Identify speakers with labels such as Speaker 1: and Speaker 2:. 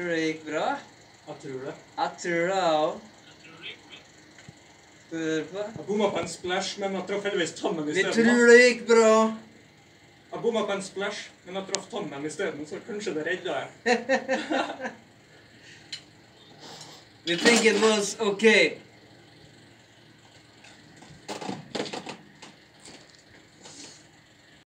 Speaker 1: tror det gikk bra.
Speaker 2: Jeg tror det.
Speaker 1: Jeg tror det også.
Speaker 2: Jeg bommet på en splash, men jeg traff heldigvis Tommen i
Speaker 1: Vi
Speaker 2: stedet.
Speaker 1: tror det gikk bra.
Speaker 2: Jeg bommet på en splash, men jeg traff Tommen i stedet, så kanskje det reddet jeg.
Speaker 1: We think it was okay.